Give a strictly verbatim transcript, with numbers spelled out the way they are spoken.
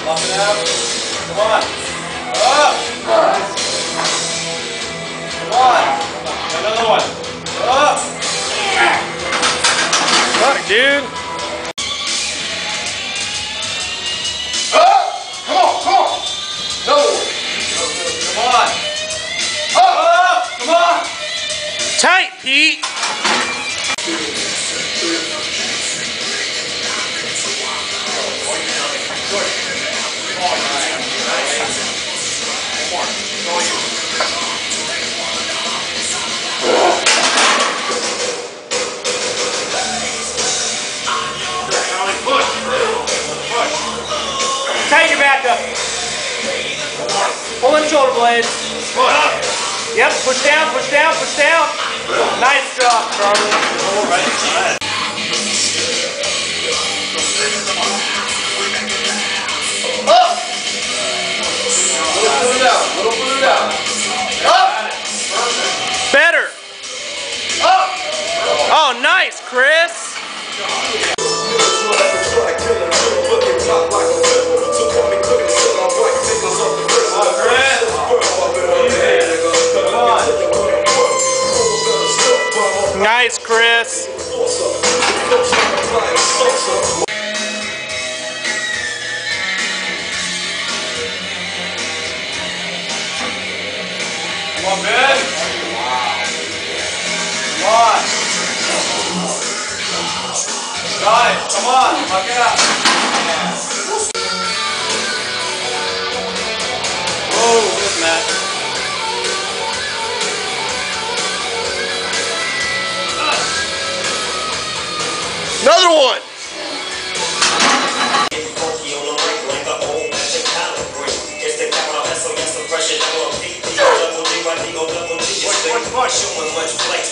Lock it out. Come on. Up. Come on. Another one. Up. Fuck, dude. Up. Come on, come on. No. Come on. Up. Up. Come on. Tight, Pete. Tighten your back up. Pull in shoulder blades. Yep, push down, push down, push down. Nice job, Charlie. Up. Little further down. Little further down. Up. Better. Up. Oh, nice, Chris. Nice, Chris. Come on, Ben. Come on. Got it. Come on. Lock it up. Whoa, good, Matt. Another one. Push, push, push.